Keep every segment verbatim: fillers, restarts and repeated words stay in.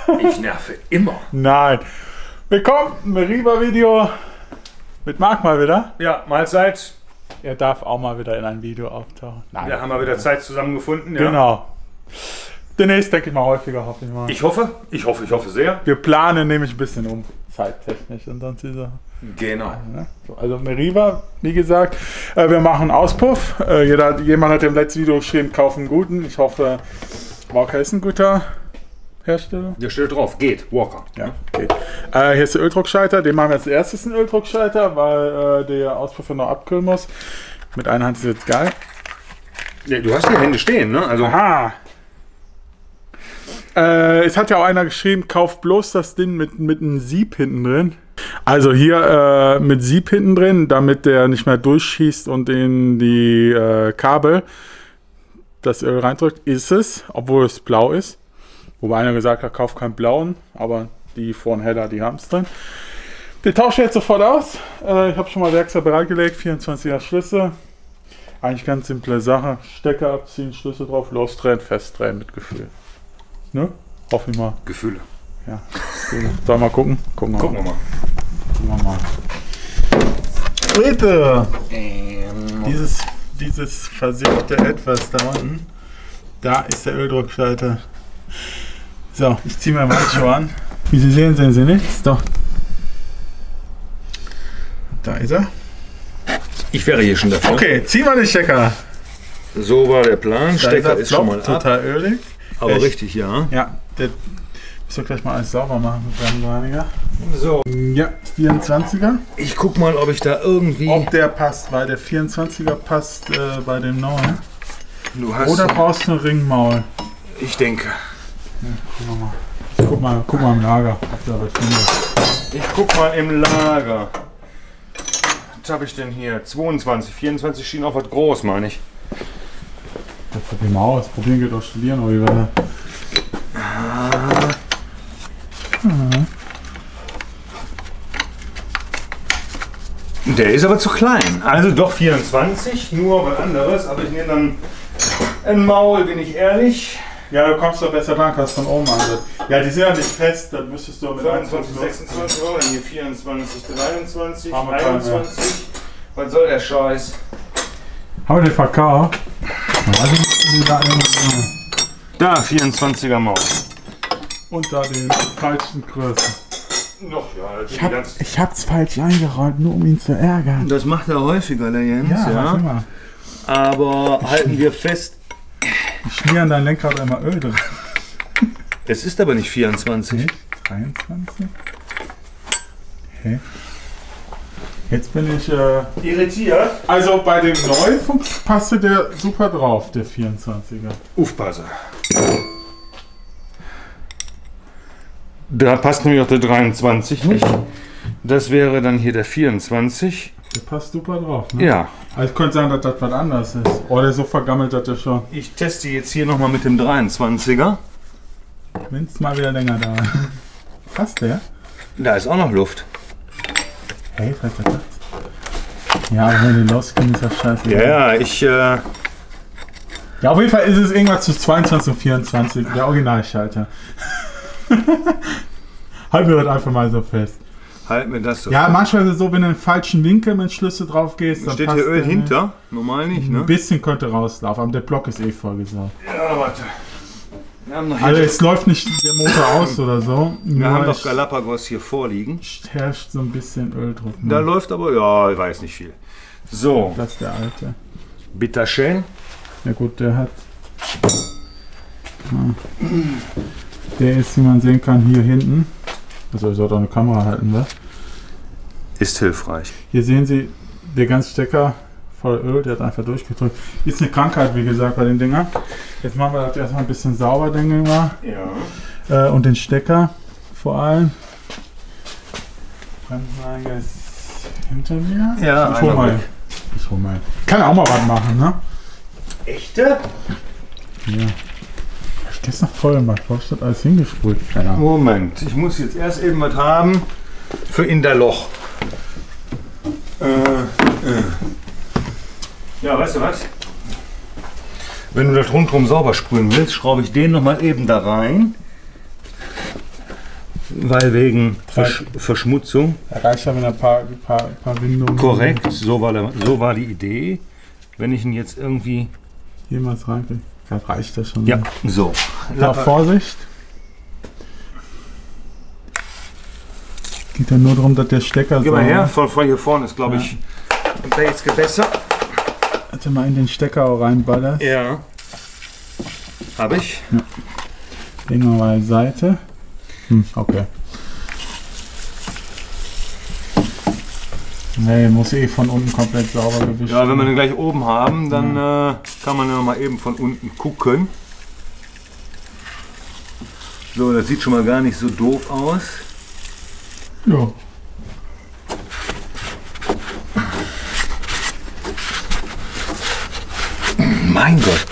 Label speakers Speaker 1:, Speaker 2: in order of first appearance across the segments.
Speaker 1: Ich nerve immer.
Speaker 2: Nein. Willkommen im Meriva-Video mit Marc mal wieder.
Speaker 1: Ja, Mahlzeit.
Speaker 2: Er darf auch mal wieder in ein Video auftauchen.
Speaker 1: Nein, da haben wir wieder Zeit zusammengefunden. Ja.
Speaker 2: Genau. Demnächst denke ich mal häufiger, hoffe ich mal.
Speaker 1: Ich hoffe, ich hoffe, ich hoffe sehr.
Speaker 2: Wir planen nämlich ein bisschen um, zeittechnisch und dann diese.
Speaker 1: Genau.
Speaker 2: Also Meriva, wie gesagt, äh, wir machen Auspuff. Äh, jeder, jemand hat im letzten Video geschrieben, kaufen einen guten. Ich hoffe, Walker ist ein guter Hersteller.
Speaker 1: Der steht drauf, geht, Walker.
Speaker 2: Ja, geht. Äh, hier ist der Öldruckschalter, den machen wir als erstes einen Öldruckschalter, weil äh, der Auspuff noch abkühlen muss. Mit einer Hand ist jetzt geil.
Speaker 1: Ja, du hast die Hände stehen, ne? Also
Speaker 2: Aha. Äh, es hat ja auch einer geschrieben, kauf bloß das Ding mit, mit einem Sieb hinten drin. Also hier äh, mit Sieb hinten drin, damit der nicht mehr durchschießt und in die äh, Kabel das Öl reindrückt, ist es, obwohl es blau ist. Wobei einer gesagt hat, kauf keinen blauen, aber die von Heller, die haben es drin. Den tausche ich jetzt sofort aus. Äh, ich habe schon mal Werkzeug bereitgelegt, vierundzwanziger Schlüssel. Eigentlich ganz simple Sache. Stecker abziehen, Schlüssel drauf, losdrehen, festdrehen mit Gefühl. Ne? Hoffe ich mal.
Speaker 1: Gefühle.
Speaker 2: Ja. Sollen wir mal gucken? Gucken wir
Speaker 1: Gucken wir mal.
Speaker 2: Gucken wir mal. Bitte!
Speaker 1: Ähm.
Speaker 2: Dieses, dieses versiffte Etwas da unten, da ist der Öldruckschalter. So, ich ziehe mir mal Handschuhe an. Wie Sie sehen, sehen Sie nichts. Doch. Da ist er.
Speaker 1: Ich wäre hier schon dafür.
Speaker 2: Okay, zieh mal den Stecker.
Speaker 1: So war der Plan.
Speaker 2: Da
Speaker 1: Stecker
Speaker 2: er
Speaker 1: ist schon mal
Speaker 2: flop,
Speaker 1: ab.
Speaker 2: total ölig.
Speaker 1: Aber
Speaker 2: Echt?
Speaker 1: richtig, ja.
Speaker 2: Ja, der müssen wir gleich mal alles sauber machen mit Bremsenreiniger.
Speaker 1: So.
Speaker 2: Ja, vierundzwanziger.
Speaker 1: Ich guck mal, ob ich da irgendwie.
Speaker 2: Ob der passt, weil der vierundzwanziger passt äh, bei dem neuen.
Speaker 1: Du hast.
Speaker 2: Oder brauchst du ein Ringmaul?
Speaker 1: Ich denke.
Speaker 2: Ja, gucken wir mal. Ich guck mal, guck mal im Lager, ob da was findet.
Speaker 1: Ich guck mal im Lager. Was habe ich denn hier? zweiundzwanzig, vierundzwanzig schien auch was groß, meine ich.
Speaker 2: Das ist die Maus. Probieren geht auch studieren, oder wie war das? Mhm.
Speaker 1: Der ist aber zu klein. Also doch vierundzwanzig, nur was anderes. Aber ich nehme dann ein Maul, bin ich ehrlich.
Speaker 2: Ja, du kommst doch besser dran, kannst von oben an. Ja, die sind ja nicht fest, dann müsstest du mit
Speaker 1: fünfundzwanzig, sechsundzwanzig Euro, hier vierundzwanzig, dreiundzwanzig,
Speaker 2: Haben wir keinen
Speaker 1: einundzwanzig. Was soll der Scheiß?
Speaker 2: Haben wir den verkauft? Also müssen sie da irgendwo.
Speaker 1: Da, vierundzwanziger Maul.
Speaker 2: Und da den falschen Größe.
Speaker 1: Noch, ja, das
Speaker 2: Ich,
Speaker 1: ist
Speaker 2: hab,
Speaker 1: ganz.
Speaker 2: ich hab's falsch eingerollt, nur um ihn zu ärgern.
Speaker 1: Das macht er häufiger, der Jens,
Speaker 2: Ja,
Speaker 1: ja.
Speaker 2: was immer.
Speaker 1: Aber halten wir fest,
Speaker 2: Ich schmier an dein Lenkrad immer Öl drin.
Speaker 1: es ist aber nicht vierundzwanzig.
Speaker 2: Nee, dreiundzwanzig? Okay. Jetzt bin ich äh,
Speaker 1: Irritiert.
Speaker 2: Also bei dem neuen passte der super drauf, der vierundzwanziger.
Speaker 1: Aufpasse. Da passt nämlich auch der dreiundzwanzig nicht. Das wäre dann hier der vierundzwanzig.
Speaker 2: Der passt super drauf, ne?
Speaker 1: Ja.
Speaker 2: Also es könnte sein, dass das was anderes ist. Oder so vergammelt hat der schon.
Speaker 1: Ich teste jetzt hier nochmal mit dem dreiundzwanziger.
Speaker 2: Wenn es mal wieder länger da. Passt der?
Speaker 1: Da ist auch noch Luft.
Speaker 2: Hey, was ist das? Ja, aber wenn die losgehen, ist das scheiße.
Speaker 1: Ja, ja, ich. Äh,
Speaker 2: Ja, auf jeden Fall ist es irgendwas zu zweiundzwanzig und vierundzwanzig. Der Originalschalter. Halten wir das einfach mal so fest.
Speaker 1: halt mir das so.
Speaker 2: Ja, manchmal ist es so, wenn du in den falschen Winkel mit Schlüssel drauf gehst, dann
Speaker 1: Steht
Speaker 2: passt
Speaker 1: hier Öl
Speaker 2: der
Speaker 1: hinter? Normal nicht,
Speaker 2: nicht.
Speaker 1: ne?
Speaker 2: Ein bisschen könnte rauslaufen, aber der Block ist eh vollgesaugt.
Speaker 1: Ja, warte. Wir haben, noch hier
Speaker 2: Also es läuft nicht der Motor aus oder so.
Speaker 1: wir haben doch
Speaker 2: es
Speaker 1: Galapagos hier vorliegen.
Speaker 2: herrscht so ein bisschen Öldruck. Ne?
Speaker 1: Da läuft aber, ja, ich weiß nicht viel. So,
Speaker 2: Das ist der alte.
Speaker 1: bitteschön.
Speaker 2: Ja gut, der hat... Ja. Der ist, wie man sehen kann, hier hinten. Also ich sollte auch eine Kamera halten, was?
Speaker 1: Ist hilfreich.
Speaker 2: Hier sehen Sie, der ganze Stecker voll Öl, der hat einfach durchgedrückt. Ist eine Krankheit, wie gesagt, bei den Dingern. Jetzt machen wir das erstmal ein bisschen sauber, denke ich mal.
Speaker 1: Ja.
Speaker 2: Äh, und den Stecker vor allem. Bremsenreiniger ist hinter mir.
Speaker 1: Ja,
Speaker 2: ich hol
Speaker 1: einer
Speaker 2: mal.
Speaker 1: weg.
Speaker 2: Ich hol mal. Kann auch mal was machen, ne?
Speaker 1: Echte?
Speaker 2: Ja. Ich gestern voll gemacht. Wo ist das alles hingesprüht? Keine Ahnung.
Speaker 1: Moment, ich muss jetzt erst eben was haben für in der Loch. Äh, äh. Ja, weißt du was? Wenn du das rundherum sauber sprühen willst, schraube ich den noch mal eben da rein. weil wegen Versch Verschmutzung.
Speaker 2: Da reicht ja, wenn ein paar, paar, paar Windungen.
Speaker 1: Korrekt, so war, der, so war die Idee. Wenn ich ihn jetzt irgendwie...
Speaker 2: Jemals reinkriege, da reicht das schon.
Speaker 1: Ja, so.
Speaker 2: Ja, Vorsicht. Geht ja nur darum, dass der Stecker...
Speaker 1: Geh mal her, von, von hier vorne ist, glaube ich, ja. Der jetzt besser.
Speaker 2: Hatte mal in den Stecker auch reinballert.
Speaker 1: Ja. Habe ich.
Speaker 2: Ja. Legen wir mal Seite. Hm, okay. Nee, muss eh von unten komplett sauber gewischt.
Speaker 1: Ja, wenn wir den gleich oben haben, dann ja. äh, kann man ja mal eben von unten gucken. So, das sieht schon mal gar nicht so doof aus.
Speaker 2: Ja.
Speaker 1: Mein Gott.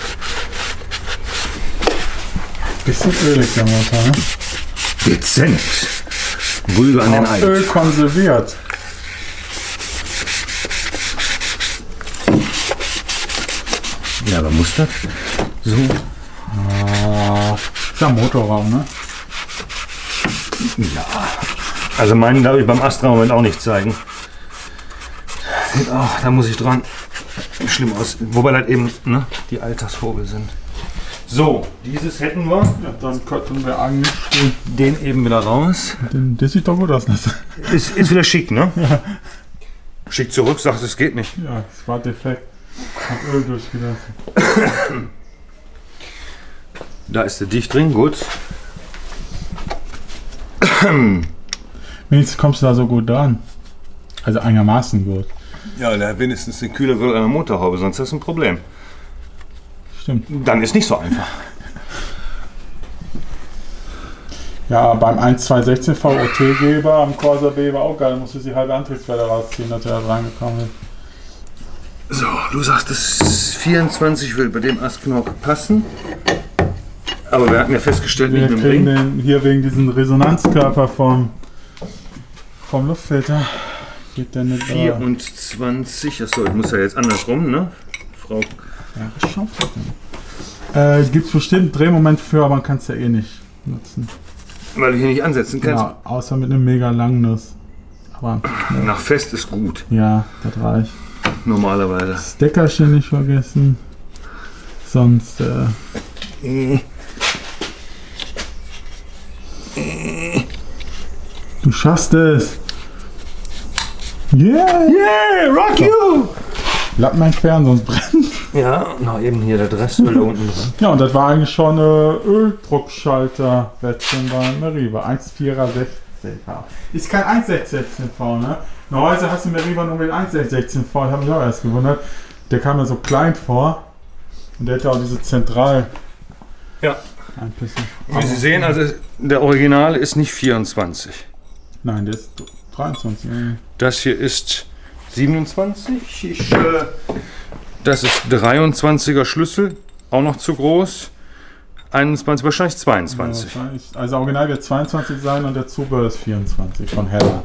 Speaker 2: Bisschen ölig der Motor, ne?
Speaker 1: Dezent. Rübe an den Ei.
Speaker 2: Öl konserviert.
Speaker 1: Ja, aber muss das so?
Speaker 2: Ah, ist ja Motorraum, ne?
Speaker 1: Ja. Also meinen darf ich beim Astra Moment auch nicht zeigen. Sieht auch, da muss ich dran. Schlimm aus. Wobei das eben ne, die Alltagshobel sind. So, dieses hätten wir.
Speaker 2: Ja, dann könnten wir eigentlich
Speaker 1: den eben wieder raus.
Speaker 2: Den, das sieht doch gut aus. Das.
Speaker 1: Ist, ist wieder schick, ne? Ja. Schick zurück, sagst es geht nicht.
Speaker 2: Ja, es war defekt. Hat Öl durchgelassen.
Speaker 1: Da ist der dicht drin, gut.
Speaker 2: Wenigstens kommst du da so gut dran. Also einigermaßen gut.
Speaker 1: Ja, da wenigstens den Kühlergrill an der Motorhaube, sonst ist das ein Problem.
Speaker 2: Stimmt.
Speaker 1: Dann ist nicht so einfach.
Speaker 2: Ja, beim eins zwei sechzehn V O T-Geber am Corsa B war auch geil. Da musst du die halbe Antriebswelle rausziehen, dass er da reingekommen ist.
Speaker 1: So, du sagst, das vierundzwanzig will bei dem Astknock passen. Aber wir hatten ja festgestellt,
Speaker 2: wir
Speaker 1: nicht mit dem
Speaker 2: kriegen
Speaker 1: Ring.
Speaker 2: Den hier wegen diesem Resonanzkörper vom, vom Luftfilter. Geht der nicht
Speaker 1: vierundzwanzig, achso, ich muss ja jetzt andersrum, ne? Frau.
Speaker 2: Ja, das schaut äh, gibt es bestimmt Drehmoment für, aber man kann es ja eh nicht nutzen.
Speaker 1: Weil du hier nicht ansetzen kannst.
Speaker 2: Genau, außer mit einem mega langen Nuss. Aber
Speaker 1: ja. Nach fest ist gut.
Speaker 2: Ja, das reicht.
Speaker 1: Normalerweise.
Speaker 2: Das Deckerchen nicht vergessen. Sonst. Äh
Speaker 1: äh.
Speaker 2: Du schaffst es! Yeah!
Speaker 1: Yeah! Rock
Speaker 2: so.
Speaker 1: You!
Speaker 2: Lappen entfernen, sonst brennt.
Speaker 1: Ja, noch eben hier der Restöl da unten drin.
Speaker 2: Ja, und das war eigentlich schon eine Öldruckschalter-Version bei Meriva. eins Komma vierer sechzehn V. Ist kein eins Komma sechzehn V, ne? Normalerweise hast du Meriva nur mit eins Komma sechzehn V. Ich habe mich auch erst gewundert. Der kam mir so klein vor. Und der hat ja auch diese Zentral.
Speaker 1: Ja.
Speaker 2: Ein bisschen.
Speaker 1: Wie Sie sehen, also der Original ist nicht vierundzwanzig.
Speaker 2: Nein, der ist dreiundzwanzig.
Speaker 1: Das hier ist siebenundzwanzig. Ich, äh, das ist dreiundzwanziger Schlüssel, auch noch zu groß. einundzwanzig, wahrscheinlich zweiundzwanzig.
Speaker 2: Ja, wahrscheinlich. Also original wird zweiundzwanzig sein und der Zubehör ist vierundzwanzig von Heller.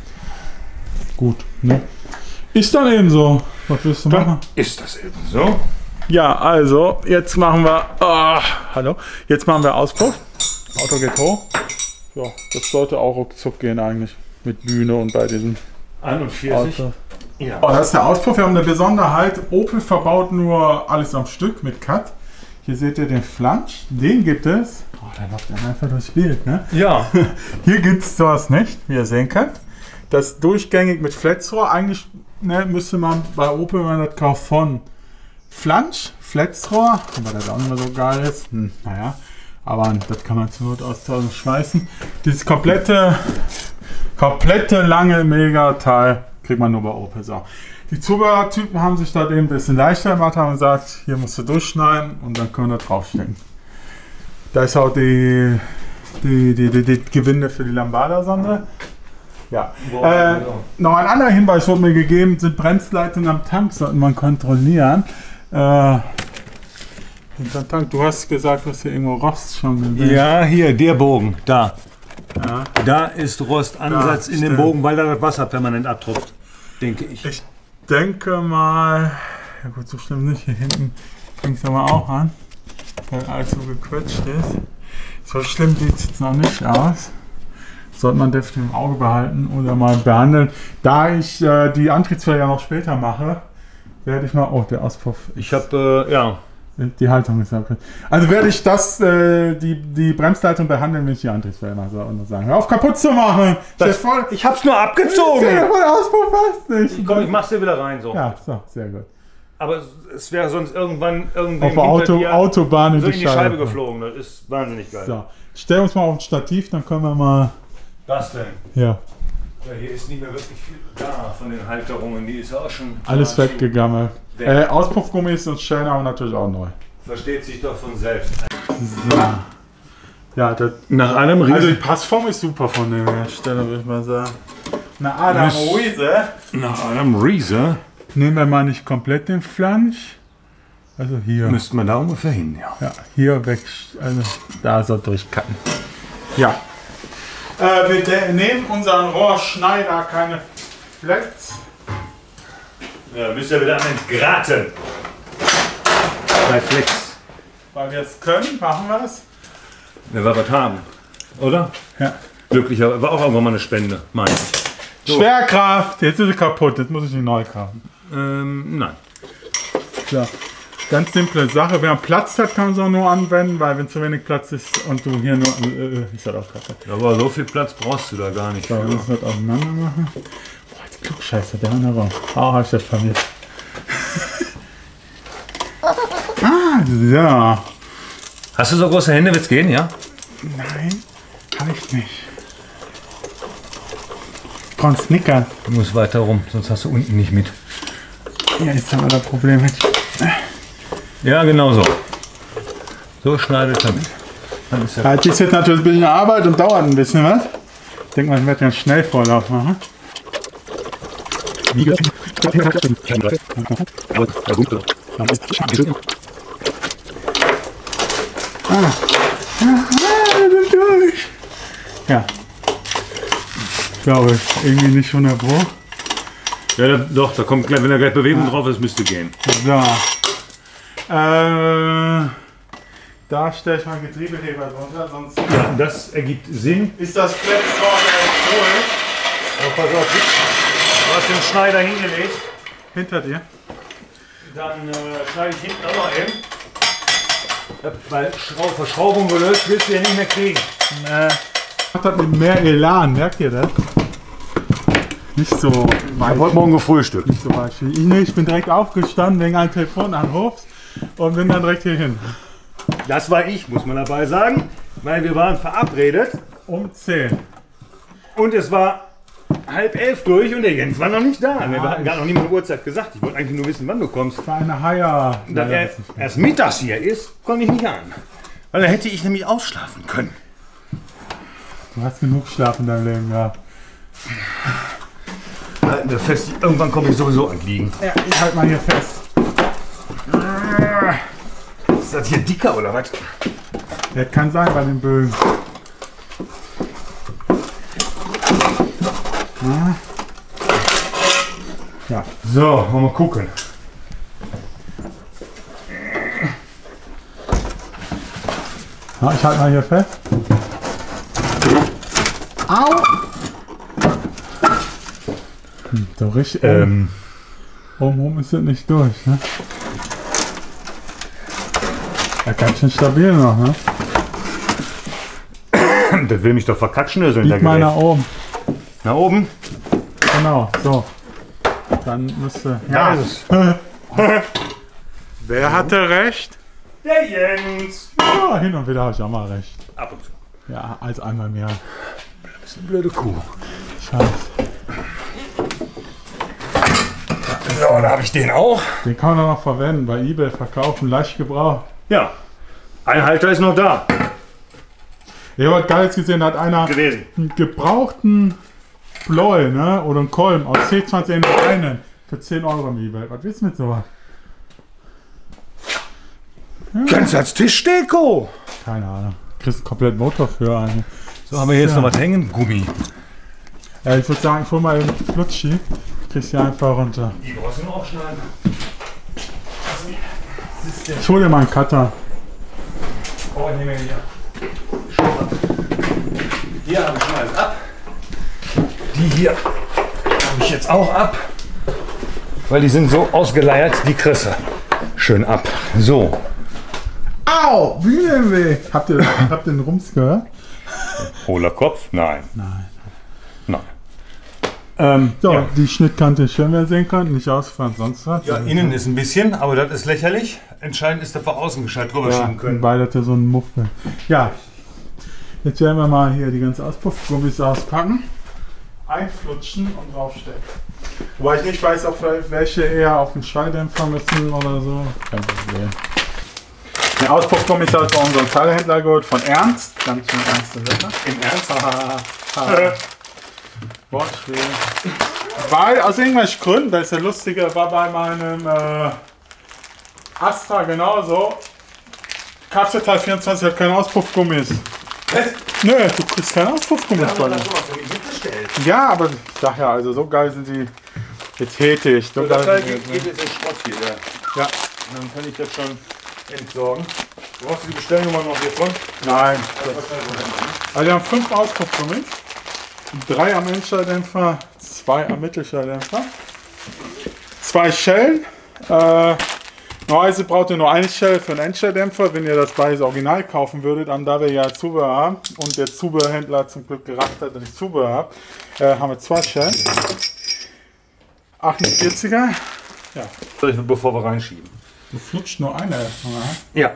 Speaker 2: Gut, ne? Ist dann eben so. Was willst du
Speaker 1: dann
Speaker 2: machen?
Speaker 1: Ist das eben so.
Speaker 2: Ja, also jetzt machen wir. Oh, hallo. Jetzt machen wir Auspuff. Auto geht hoch. Ja, das sollte auch ruckzuck gehen eigentlich. Mit Bühne und bei diesem
Speaker 1: einundvierzig.
Speaker 2: Auto.
Speaker 1: Ja.
Speaker 2: Oh, das ist der Auspuff. Wir haben eine Besonderheit. Opel verbaut nur alles am Stück mit Cut. Hier seht ihr den Flansch. Den gibt es. Oh, der läuft dann einfach durchs Bild, ne?
Speaker 1: Ja.
Speaker 2: Hier gibt es sowas nicht, wie ihr sehen könnt. Das durchgängig mit Fletzrohr. Eigentlich ne, müsste man bei Opel, wenn man das kauft, von Flansch, Fletzrohr, aber das auch nicht mehr so geil ist. Hm, naja, aber das kann man zur Not austauschen, schmeißen. Dieses komplette, komplette lange Mega-Teil kriegt man nur bei Opel. So. Die Zubehörtypen haben sich da eben ein bisschen leichter gemacht, haben gesagt, hier musst du durchschneiden und dann können wir da draufstecken. Da ist auch die, die, die, die, die Gewinde für die Lambada-Sonde. Ja. Wow, äh, genau. Noch ein anderer Hinweis wurde mir gegeben, sind Bremsleitungen am Tank, sollte man kontrollieren. Äh, Tank, du hast gesagt, du hast hier irgendwo Rost schon gesehen.
Speaker 1: Ja, hier, der Bogen, da.
Speaker 2: Ja.
Speaker 1: Da ist Rostansatz in dem Bogen, weil da das Wasser permanent abtropft, denke ich.
Speaker 2: Ich denke mal, ja gut, so schlimm nicht, hier hinten fängt es aber auch an, weil alles so gequetscht ist. So schlimm sieht es jetzt noch nicht aus. sollte man definitiv im Auge behalten oder mal behandeln. Da ich äh, die Antriebswelle ja noch später mache, werde ich mal... Oh, der Auspuff.
Speaker 1: Ich habe, äh, ja.
Speaker 2: Die Haltung ist abgekriegt. Also werde ich das, äh, die, die Bremsleitung behandeln, wenn ich die Antriebswelle mache. So, und sagen, hör auf kaputt zu machen!
Speaker 1: Das, voll, ich hab's nur abgezogen!
Speaker 2: Der Auspuff passt nicht!
Speaker 1: Komm, ich mach's dir wieder rein, so.
Speaker 2: Ja, so, sehr gut.
Speaker 1: Aber es wäre sonst irgendwann irgendwie
Speaker 2: auf der Auto, Autobahn in
Speaker 1: so
Speaker 2: die,
Speaker 1: in die
Speaker 2: Scheibe,
Speaker 1: Scheibe geflogen. Das ist wahnsinnig geil.
Speaker 2: So, stell uns mal auf ein Stativ, dann können wir mal...
Speaker 1: Was denn?
Speaker 2: Ja.
Speaker 1: Ja, hier ist nicht mehr wirklich viel da von den Halterungen. Die ist auch schon...
Speaker 2: Alles weggegangen. Weg. Äh, Auspuffgummi ist uns schön, aber natürlich auch neu.
Speaker 1: Versteht sich doch von selbst.
Speaker 2: So. Ja, das,
Speaker 1: nach einem Riese.
Speaker 2: Also die Passform ist super von dem Hersteller, würde ich mal sagen. Na, Adam Riese.
Speaker 1: Nach einem Riese.
Speaker 2: Nehmen wir mal nicht komplett den Flansch. Also hier.
Speaker 1: Müssten wir da ungefähr hin, ja.
Speaker 2: Ja, hier weg. Also da soll durchcutten. Ja. Äh, wir nehmen unseren Rohrschneider keine Flats.
Speaker 1: Ja, müsst ihr wieder an den Graten. Bei Flex.
Speaker 2: Weil wir es können, machen wir es.
Speaker 1: Wenn wir was haben, oder?
Speaker 2: Ja.
Speaker 1: Glücklicherweise war auch irgendwann mal eine Spende, meine ich.
Speaker 2: So. Schwerkraft, jetzt ist sie kaputt, jetzt muss ich die neu kaufen.
Speaker 1: Ähm, nein.
Speaker 2: Ja. Ganz simple Sache, wenn man Platz hat, kann man es auch nur anwenden, weil wenn zu wenig Platz ist und du hier nur... Äh, ist halt auch kaputt.
Speaker 1: Aber so viel Platz brauchst du da gar nicht.
Speaker 2: So, wir müssen das auseinander machen. Boah, jetzt Klugscheißer, der andere Raum. Ah, hab ich das vermisst. Ah, so.
Speaker 1: Hast du so große Hände, wird's gehen, ja?
Speaker 2: Nein, habe ich nicht. Ich brauche einen Snickers.
Speaker 1: Du musst weiter rum, sonst hast du unten nicht mit.
Speaker 2: Ja, jetzt haben wir das Problem mit.
Speaker 1: Ja, genau so. So schneidet er mit. Dann ist
Speaker 2: ja, das ist jetzt natürlich ein bisschen Arbeit und dauert ein bisschen was. Ich denke mal, ich werde ja einen Schnellvorlauf machen. Wie gesagt, Ah. Ah, wir sind durch. Ja. Ich glaube, irgendwie nicht hundert Pro.
Speaker 1: Ja, da, doch, da kommt gleich, wenn da gleich Bewegung ah. drauf ist, müsste gehen.
Speaker 2: So. Äh, da stelle ich mal einen Getriebeheber drunter, sonst.
Speaker 1: Ja, das ergibt Sinn.
Speaker 2: Ist das Flex-Sorte cool?
Speaker 1: Oh, pass auf, du hast den Schneider hingelegt.
Speaker 2: Hinter dir.
Speaker 1: Dann äh, schneide ich hinten auch noch eben. Weil Verschraubung gelöst willst du ja nicht mehr kriegen.
Speaker 2: Nee. Macht das mit mehr Elan, merkt ihr das? Nicht so
Speaker 1: weit. Ich wollte morgen gefrühstückt.
Speaker 2: Nicht so weit. Ich, nicht, ich bin direkt aufgestanden wegen einem Telefonanrufs und bin dann direkt hier hin.
Speaker 1: Das war ich, muss man dabei sagen. Weil wir waren verabredet.
Speaker 2: Um zehn.
Speaker 1: Und es war halb elf durch und der Jens war noch nicht da. Mir hat gar noch niemand Uhrzeit gesagt. Ich wollte eigentlich nur wissen, wann du kommst.
Speaker 2: Für eine Haier.
Speaker 1: Da er erst mittags hier ist, konnte ich nicht an. Weil da hätte ich nämlich ausschlafen können.
Speaker 2: Du hast genug Schlaf in deinem Leben, ja.
Speaker 1: Halten wir fest, irgendwann komme ich sowieso an Liegen.
Speaker 2: Ja, ich halte mal hier fest.
Speaker 1: Ist das hier dicker oder was?
Speaker 2: Ja, kann sein bei den Bögen. Ja.
Speaker 1: So, wollen wir mal gucken.
Speaker 2: Ja, ich halte mal hier fest. Au! Hm, so richtig. Ähm. Oben rum ist es nicht durch, ne? Ja, ganz schön stabil noch, ne?
Speaker 1: Das will mich doch verkackschnöseln.
Speaker 2: Bieg mal nach oben.
Speaker 1: Nach oben?
Speaker 2: Genau, so. Dann müsste.
Speaker 1: Ja, ist
Speaker 2: es. Wer hatte recht?
Speaker 1: Der Jens.
Speaker 2: Ja, hin und wieder habe ich auch mal recht.
Speaker 1: Ab und zu.
Speaker 2: Ja, als einmal mehr.
Speaker 1: Das ist eine blöde Kuh.
Speaker 2: Scheiße.
Speaker 1: So, da habe ich den auch.
Speaker 2: Den kann man noch verwenden, bei eBay verkaufen, leicht gebraucht.
Speaker 1: Ja. Ein Halter ist noch da.
Speaker 2: Ich habe gar jetzt gesehen, da hat einer
Speaker 1: gewesen.
Speaker 2: einen gebrauchten Bläu, ne? Oder einen Kolben aus C zwanzig in einen für zehn Euro im eBay. Was willst du mit sowas?
Speaker 1: Ja. Ganz als Tischdeko.
Speaker 2: Keine Ahnung. Du kriegst einen kompletten Motor für einen.
Speaker 1: So, haben wir jetzt ja noch was hängen? Gummi.
Speaker 2: Ja, ich würde sagen, ich hol mal den Flutschi. Kriegst hier einfach runter.
Speaker 1: Die brauchst du noch aufschneiden.
Speaker 2: Ich hol dir mal einen Cutter.
Speaker 1: Oh, ich nehme hier. Hier habe ich schon alles ab. Die hier habe ich jetzt auch ab, weil die sind so ausgeleiert, die kriegst du schön ab. So.
Speaker 2: Au! Wie denn weh? Habt ihr, habt ihr den Rums gehört?
Speaker 1: Hohler Kopf? Nein.
Speaker 2: Nein.
Speaker 1: Nein.
Speaker 2: Ähm, so,
Speaker 1: ja.
Speaker 2: Die Schnittkante ist schön, wer sehen kann. Nicht ausgefahren, sonst was.
Speaker 1: Ja, innen ist ein bisschen, aber das ist lächerlich. Entscheidend ist, dass wir außen gescheit drüber
Speaker 2: ja,
Speaker 1: schieben können.
Speaker 2: Beide hat ja so einen Muffel. Ja. Jetzt werden wir mal hier die ganzen Auspuffgummis auspacken, einflutschen und draufstellen. Wobei ich nicht weiß, ob vielleicht welche eher auf den Schalldämpfer müssen oder so. Kein Problem. Den Auspuffgummis hat bei unserem Teilhändler geholt von Ernst. Ganz schön ernste Sache.
Speaker 1: Im Ernst?
Speaker 2: Haha. Wortspiel. Weil aus irgendwelchen Gründen, das ist ja lustiger, war bei meinem äh, Astra genauso. Kapselteil vierundzwanzig hat keine Auspuffgummis.
Speaker 1: Was?
Speaker 2: Nö, du kriegst keine Auspuffgummis bei mir. Ja, aber ich sag ja, also so geil sind die getätigt. So
Speaker 1: So,
Speaker 2: geil
Speaker 1: das
Speaker 2: sind
Speaker 1: heißt,
Speaker 2: die
Speaker 1: geht
Speaker 2: jetzt,
Speaker 1: geht jetzt in Schrott hier. Ja.
Speaker 2: ja.
Speaker 1: Dann kann ich das schon entsorgen. Brauchst du die Bestellnummer noch hiervon?
Speaker 2: Nein. Also wir haben fünf Auspuffgummis. Drei am Endschalldämpfer, zwei am Mittelschalldämpfer. Zwei Schellen. Äh, Normalerweise braucht ihr nur eine Shell für einen Endschalldämpfer. Wenn ihr das beides original kaufen würdet, dann da wir ja Zubehör haben und der Zubehörhändler zum Glück gerafft hat, dass ich Zubehör habe, äh, haben wir zwei Shell. achtundvierziger. Ja.
Speaker 1: Soll ich, bevor wir reinschieben?
Speaker 2: Du flutscht nur eine erstmal.
Speaker 1: Ja.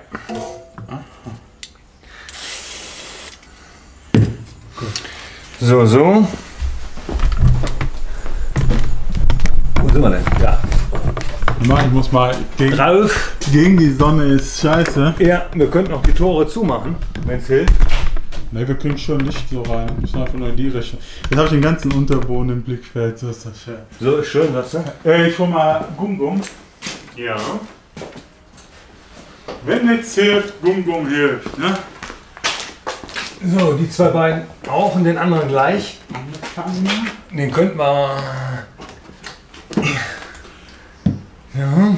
Speaker 1: So, so. Wo sind wir denn? Ja.
Speaker 2: Ich muss mal gegen,
Speaker 1: Drauf.
Speaker 2: gegen die Sonne ist scheiße.
Speaker 1: Ja, wir könnten auch die Tore zumachen, wenn es hilft.
Speaker 2: Ne, wir kriegen schon Licht so rein. Wir müssen einfach nur in die Richtung. Jetzt habe ich den ganzen Unterboden im Blickfeld. So ist das schön.
Speaker 1: So ist schön, was du?
Speaker 2: Äh, ich hol mal Gum Gum.
Speaker 1: Ja.
Speaker 2: Wenn nichts hilft, Gum Gum hilft. Ne?
Speaker 1: So, die zwei beiden auch und den anderen gleich. Den könnten wir. Ja.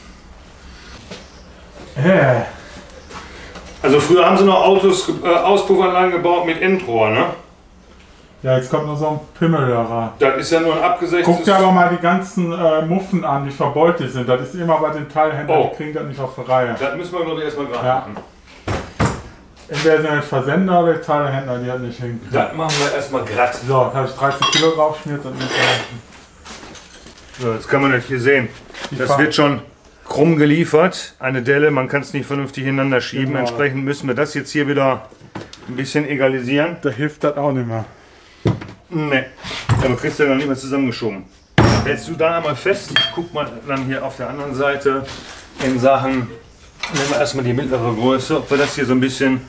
Speaker 2: Äh.
Speaker 1: Also früher haben sie noch Autos, äh, Auspuffanlagen gebaut mit Endrohr, ne?
Speaker 2: Ja, jetzt kommt noch so ein Pimmel da rein.
Speaker 1: Das ist ja nur ein abgesetztes...
Speaker 2: Guck dir aber mal die ganzen äh, Muffen an, die verbeult sind. Das ist immer bei den Teilhändlern,
Speaker 1: Oh.
Speaker 2: die kriegen das nicht auf die Reihe.
Speaker 1: Das müssen wir, glaube ich, erstmal gerade
Speaker 2: Ja.
Speaker 1: machen.
Speaker 2: Entweder sind das Versender oder die Teilhändler, die hat nicht hinkriegen.
Speaker 1: Das machen wir erstmal glatt.
Speaker 2: So, da habe ich dreizehn Kilo draufgeschmiert und nicht
Speaker 1: So, jetzt kann man das hier sehen. Das wird schon krumm geliefert. Eine Delle, man kann es nicht vernünftig hintereinander schieben.
Speaker 2: Genau.
Speaker 1: Entsprechend müssen wir das jetzt hier wieder ein bisschen egalisieren.
Speaker 2: Da hilft das auch nicht mehr.
Speaker 1: Ne, aber kriegst du ja noch nicht mehr zusammengeschoben. Hältst du da einmal fest? Ich guck mal dann hier auf der anderen Seite in Sachen, nehmen wir erstmal die mittlere Größe, ob wir das hier so ein bisschen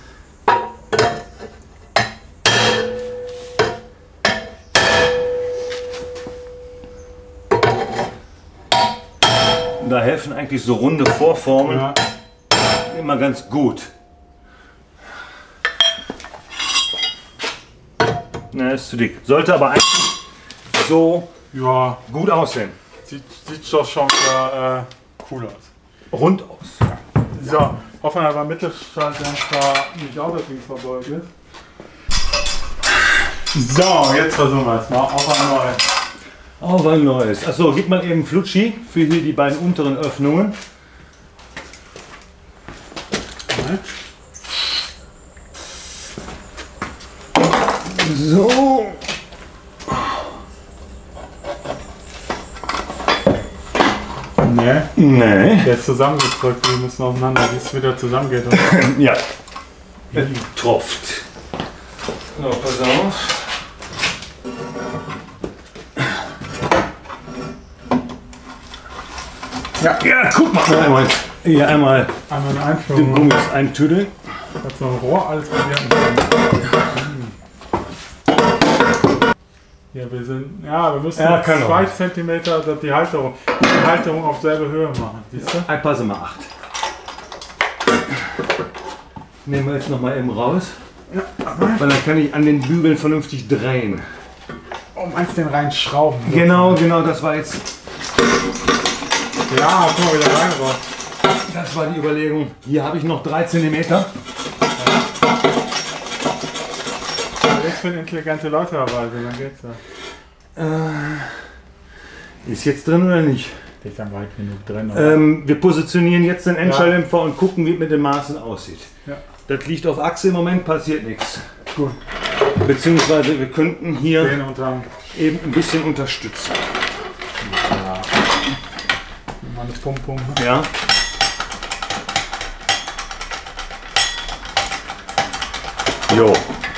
Speaker 1: da helfen eigentlich so runde Vorformen
Speaker 2: Ja.
Speaker 1: immer ganz gut. Na, ist zu dick. Sollte aber eigentlich so
Speaker 2: Ja,
Speaker 1: gut aussehen.
Speaker 2: sieht, sieht doch schon wieder äh, cool aus.
Speaker 1: Rund aus.
Speaker 2: So, hoffen wir beim Mittelschalldämpfer nicht auch das Ding verbeult ist. So, jetzt versuchen wir es mal. Auf einmal.
Speaker 1: Auch ein neues. Achso, gib mal eben Flutschi für hier die beiden unteren Öffnungen. So.
Speaker 2: Ne,
Speaker 1: Nee.
Speaker 2: der ist zusammengedrückt, wir müssen aufeinander, wie es wieder zusammengeht. Oder?
Speaker 1: Ja. Tropft. So, pass auf.
Speaker 2: Ja,
Speaker 1: Ja, guck mal. Einmal, hier einmal
Speaker 2: einmal eine
Speaker 1: den
Speaker 2: Einführung.
Speaker 1: Gummis eintüdeln.
Speaker 2: Hat so ein Rohr, alles probiert. Ja, wir sind, ja, wir müssen
Speaker 1: Ja,
Speaker 2: noch
Speaker 1: kann
Speaker 2: zwei
Speaker 1: auch.
Speaker 2: Zentimeter die Halterung, die Halterung auf selbe Höhe machen. Siehst du?
Speaker 1: Ein Passe mal acht. Nehmen wir jetzt noch mal eben raus. Weil dann kann ich an den Bügeln vernünftig drehen.
Speaker 2: Oh, meinst du den rein schrauben?
Speaker 1: Genau, genau, das war jetzt.
Speaker 2: Ja, guck mal wieder rein raus.
Speaker 1: Das war die Überlegung. Hier habe ich noch drei Zentimeter.
Speaker 2: Das ist für intelligente Leute dabei, so dann geht's ja.
Speaker 1: Äh, ist jetzt drin oder nicht?
Speaker 2: Der ist ja weit genug drin. Oder?
Speaker 1: Ähm, wir positionieren jetzt den Endschalldämpfer ja. und gucken, wie es mit den Maßen aussieht.
Speaker 2: Ja.
Speaker 1: Das liegt auf Achse, im Moment passiert nichts.
Speaker 2: Gut.
Speaker 1: Beziehungsweise wir könnten hier
Speaker 2: Den unter
Speaker 1: eben ein bisschen unterstützen.
Speaker 2: Ja. Mal eine Pumpe.
Speaker 1: Ja. Jo.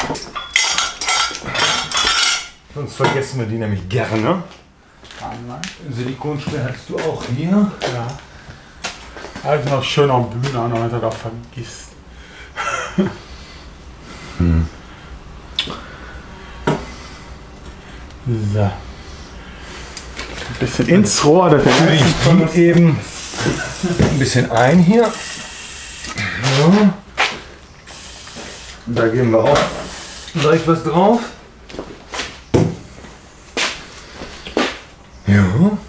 Speaker 1: Sonst vergessen wir die nämlich gerne. Silikonsperr hast du auch hier.
Speaker 2: Ja. Also noch schön am Bühne an, damit er da vergisst.
Speaker 1: hm.
Speaker 2: So. Ein bisschen ins Rohr, das
Speaker 1: ich eben ein bisschen ein hier. So. Da geben wir auch gleich was drauf. Ja.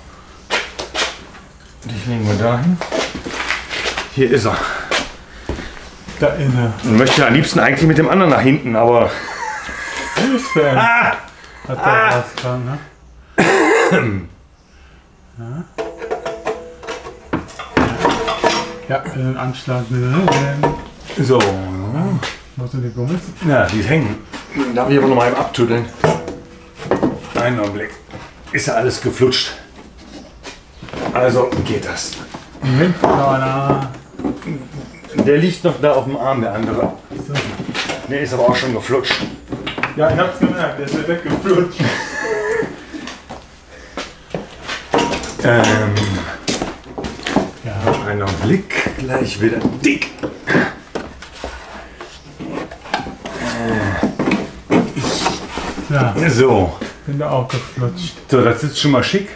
Speaker 1: Die legen wir dahin. Hier ist er.
Speaker 2: Da inne.
Speaker 1: Ich möchte am liebsten eigentlich mit dem anderen nach hinten, aber.
Speaker 2: Fußfan.
Speaker 1: Ah!
Speaker 2: Hat der ah! rauskam, ne? Ja. Ja, den Anschlag.
Speaker 1: So.
Speaker 2: Wo sind die Gummis?
Speaker 1: Ja, die hängen. Darf ich aber noch mal eben abtüddeln. Einen Augenblick. Ist ja alles geflutscht. Also geht das. Der liegt noch da auf dem Arm, der andere. Der ist aber auch schon geflutscht.
Speaker 2: Ja, ich hab's gemerkt, der ist ja weggeflutscht.
Speaker 1: ähm, ja. Einen Augenblick, gleich wieder dick.
Speaker 2: Ja.
Speaker 1: So.
Speaker 2: Bin da auch geflutscht.
Speaker 1: So, das sitzt schon mal schick.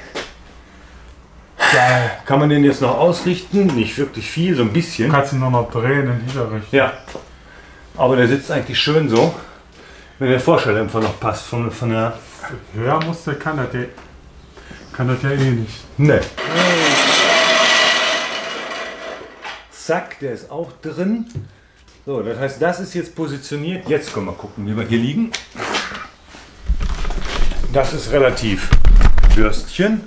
Speaker 2: Geil.
Speaker 1: Kann man den jetzt noch ausrichten? Nicht wirklich viel, so ein bisschen.
Speaker 2: Kannst du nur noch drehen in dieser Richtung.
Speaker 1: Ja. Aber der sitzt eigentlich schön so. Wenn der Vorstelldämpfer noch passt von, von der.
Speaker 2: Höher muss der, kann das ja, kann das ja eh nicht.
Speaker 1: Ne. Zack, der ist auch drin. So, das heißt, das ist jetzt positioniert. Jetzt können wir gucken, wie wir hier liegen. Das ist relativ Würstchen.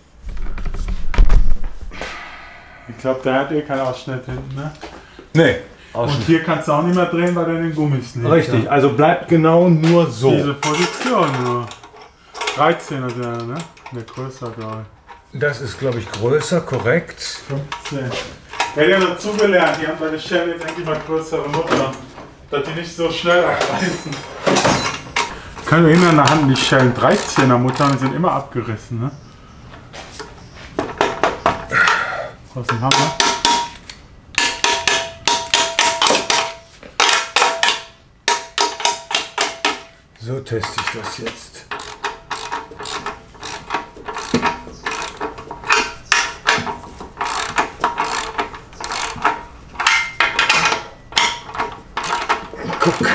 Speaker 2: Ich glaube, der hat eh keinen Ausschnitt hinten, ne?
Speaker 1: Nee.
Speaker 2: Und hier kannst du auch nicht mehr drehen, weil der den Gummis nicht.
Speaker 1: Richtig, also bleibt genau nur so.
Speaker 2: Diese Position nur. dreizehn ist ja, ne? Der größer, glaube
Speaker 1: ich. Das ist, glaube ich, größer, korrekt.
Speaker 2: fünfzehn. Ja, die haben dazugelernt, die haben bei der Schellen jetzt eigentlich mal größere Mutter. Dass die nicht so schnell abreißen. Können wir immer in der Hand die Schellen dreizehner Mutter, die sind immer abgerissen, ne? Was ein Hammer.
Speaker 1: So teste ich das jetzt. Gucken.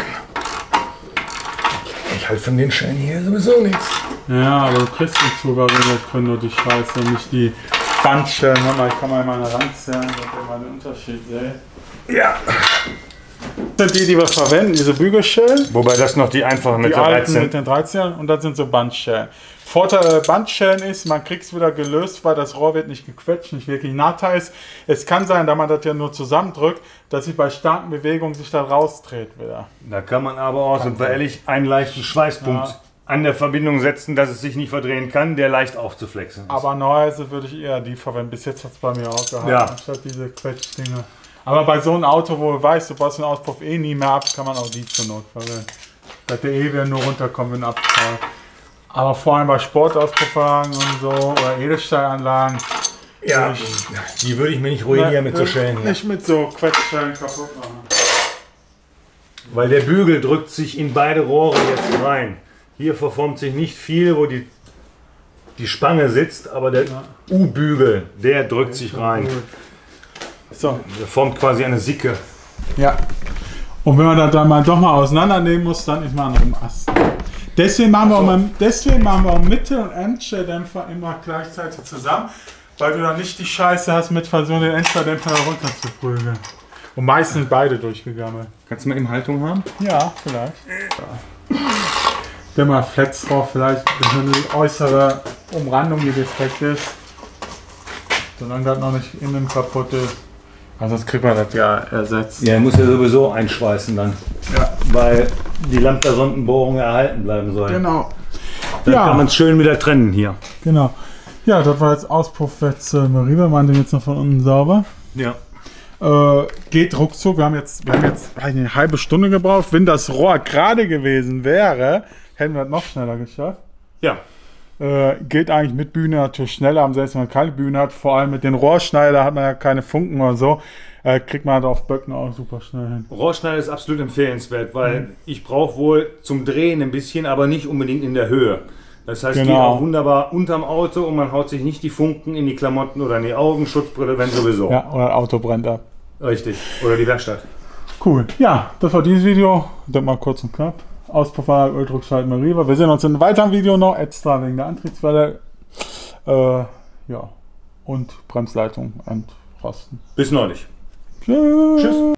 Speaker 1: Ich halte von den Schellen hier sowieso nichts.
Speaker 2: Ja, aber du kriegst die Zugabe können nur die Scheiße, nicht die Bandschellen. Ich kann mal meine ranzählen, damit ihr mal den Unterschied seht.
Speaker 1: Ja.
Speaker 2: Das sind die, die wir verwenden, diese Bügelschellen.
Speaker 1: Wobei das noch die einfachen mit
Speaker 2: die
Speaker 1: der
Speaker 2: alten
Speaker 1: dreizehn.
Speaker 2: mit den dreizehn und das sind so Bandschellen. Vorteil der Bandschellen ist, man kriegt es wieder gelöst, weil das Rohr wird nicht gequetscht, nicht wirklich. Nachteil ist, es kann sein, da man das ja nur zusammendrückt, dass sich bei starken Bewegungen sich da rausdreht wieder.
Speaker 1: Da kann man aber auch, sind wir ehrlich, einen leichten Schweißpunkt ja. an der Verbindung setzen, dass es sich nicht verdrehen kann, der leicht aufzuflexen ist.
Speaker 2: Aber normalerweise würde ich eher die verwenden. Bis jetzt hat es bei mir auch gehalten,
Speaker 1: ja.
Speaker 2: anstatt diese Quetschdinger. Aber bei so einem Auto, wo du weißt, du baust den Auspuff eh nie mehr ab, kann man auch die zur Not verwenden. Dass der eh wieder nur runterkommt, wenn abfällt. Aber vor allem bei Sportauspuffwagen und so oder Edelstahlanlagen.
Speaker 1: Ja, ich, die würde ich mir nicht ruinieren ne, mit so Schellen.
Speaker 2: Nicht mit so Quetschschellen kaputt machen.
Speaker 1: Weil der Bügel drückt sich in beide Rohre jetzt rein. Hier verformt sich nicht viel, wo die, die Spange sitzt, aber der ja. U-Bügel, der drückt sich rein. Gut.
Speaker 2: So.
Speaker 1: Der formt quasi eine Sicke.
Speaker 2: Ja. Und wenn man das dann mal doch mal auseinandernehmen muss, dann ist man noch im Ast. Deswegen machen, so. wir auch, deswegen machen wir auch Mitte- und Endstelldämpfer immer gleichzeitig zusammen, weil du dann nicht die Scheiße hast, mit versuchen den Endstelldämpfer runter zu prügeln. Und meistens sind beide durchgegangen.
Speaker 1: Kannst du mal eben Haltung haben?
Speaker 2: Ja, vielleicht. der mal Flats drauf, vielleicht ein bisschen die äußere Umrandung, die defekt ist. Solange das noch nicht innen kaputt ist. Also sonst kriegt man das ja ersetzt.
Speaker 1: Ja, muss ja sowieso einschweißen dann.
Speaker 2: Ja.
Speaker 1: Weil die Lambda-Sondenbohrung erhalten bleiben soll.
Speaker 2: Genau.
Speaker 1: Dann
Speaker 2: Ja.
Speaker 1: kann man es schön wieder trennen hier.
Speaker 2: Genau. Ja, das war jetzt Auspuff jetzt äh, Mariba, waren den jetzt noch von unten sauber.
Speaker 1: Ja.
Speaker 2: Äh, geht ruckzuck. Wir haben jetzt, wir haben jetzt eine halbe Stunde gebraucht. Wenn das Rohr gerade gewesen wäre, hätten wir das noch schneller geschafft.
Speaker 1: Ja.
Speaker 2: Äh, geht eigentlich mit Bühne natürlich schneller, am selbst wenn man keine Bühne hat. Vor allem mit den Rohrschneider hat man ja keine Funken oder so. Äh, kriegt man halt auf Böcken auch super schnell hin.
Speaker 1: Rohrschneider ist absolut empfehlenswert, weil mhm. ich brauche wohl zum Drehen ein bisschen, aber nicht unbedingt in der Höhe. Das heißt,
Speaker 2: genau.
Speaker 1: geht auch wunderbar unterm Auto und man haut sich nicht die Funken in die Klamotten oder in die Augen, Schutzbrille, wenn sowieso.
Speaker 2: Ja, oder das Auto brennt ab.
Speaker 1: Richtig. Oder die Werkstatt.
Speaker 2: Cool. Ja, das war dieses Video. Das mal kurz und knapp. Auspuffanlage, Öldruckschalten Mariva. Wir sehen uns in einem weiteren Video noch, extra wegen der Antriebswelle. Äh, ja. Und Bremsleitung entrosten.
Speaker 1: Bis neulich.
Speaker 2: Tschüss. Tschüss.